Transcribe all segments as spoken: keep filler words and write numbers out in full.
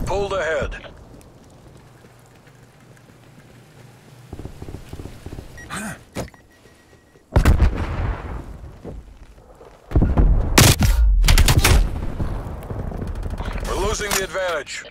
pulled ahead. We're losing the advantage.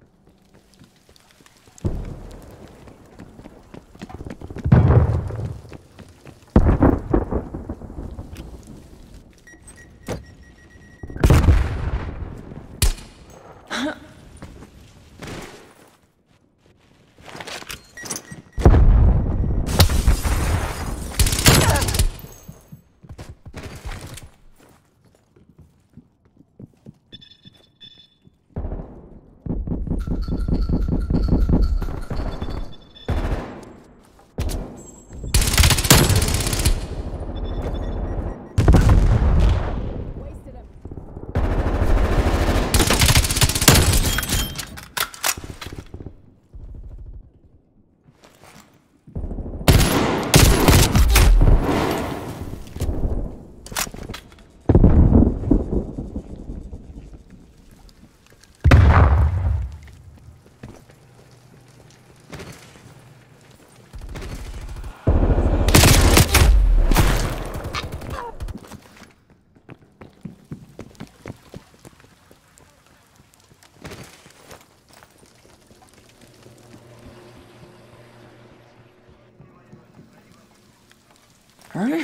Huh?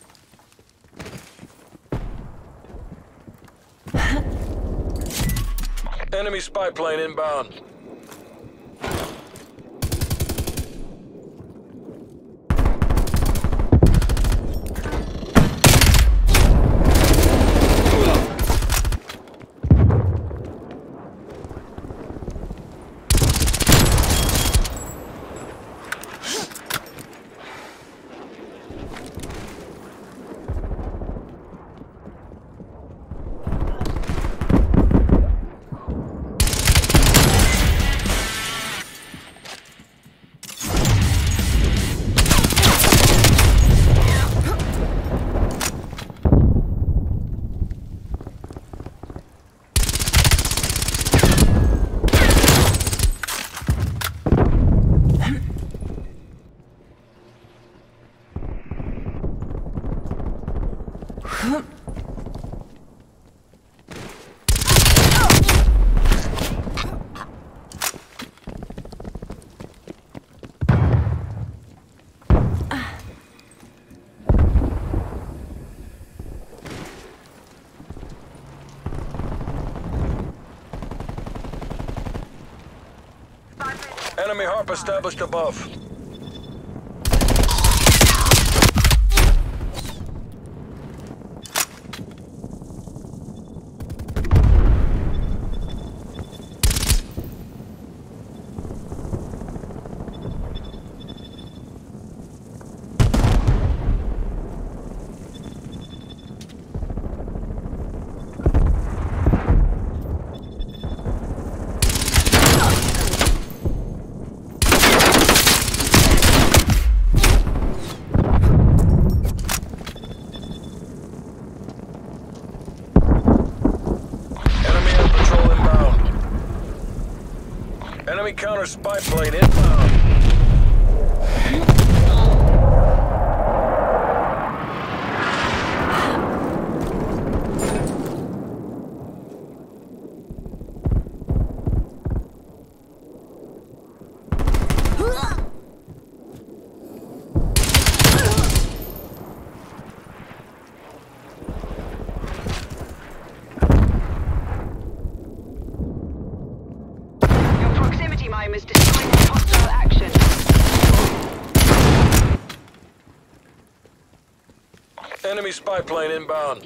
Enemy spy plane inbound. Enemy harp established above. Enemy counter spy plane inbound. Mime is destroying hostile action. Enemy spy plane inbound.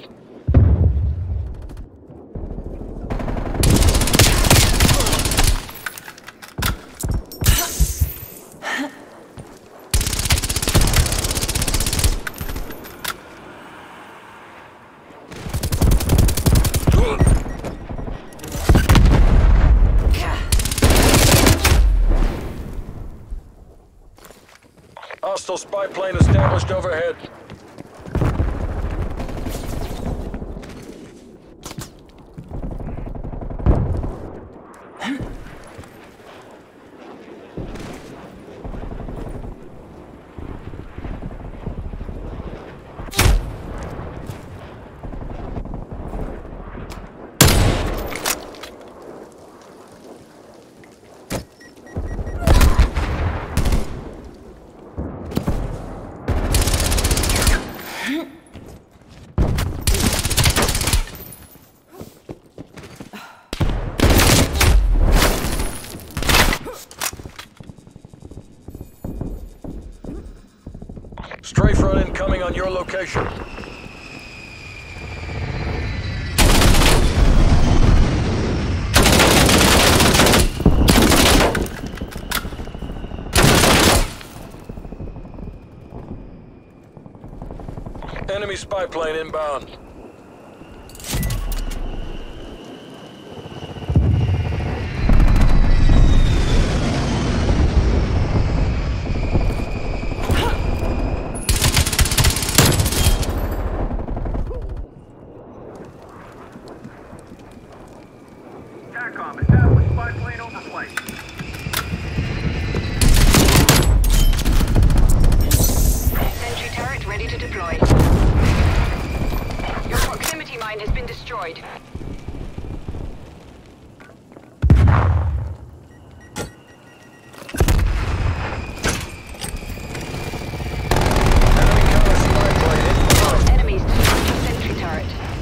Hostile spy plane established overhead. Strafe run incoming on your location. Enemy spy plane inbound. TACOM, establish spy plane overflight. Sentry turret ready to deploy. Your proximity mine has been destroyed. Enemy counter spy plane inbound. Enemies destroyed your sentry turret.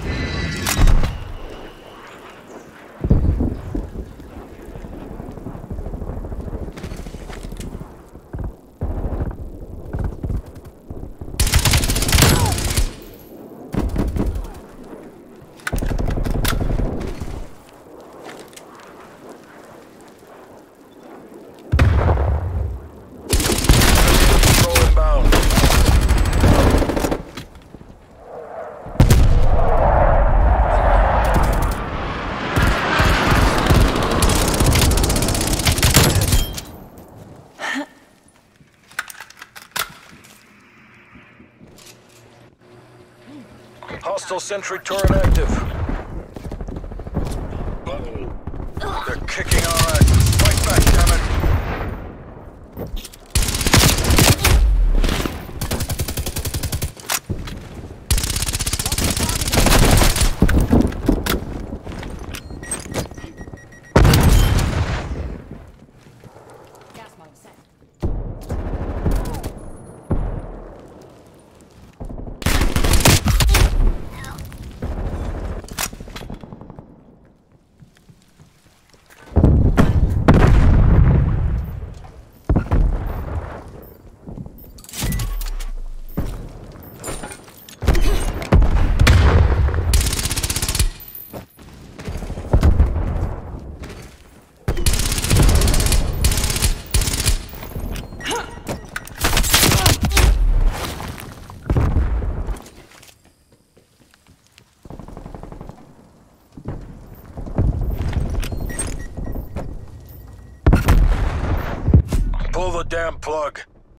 Control inbound. Hostile sentry turret active. They're kicking our ass. Fight back, damn it. Gas mode set. Pull the damn plug.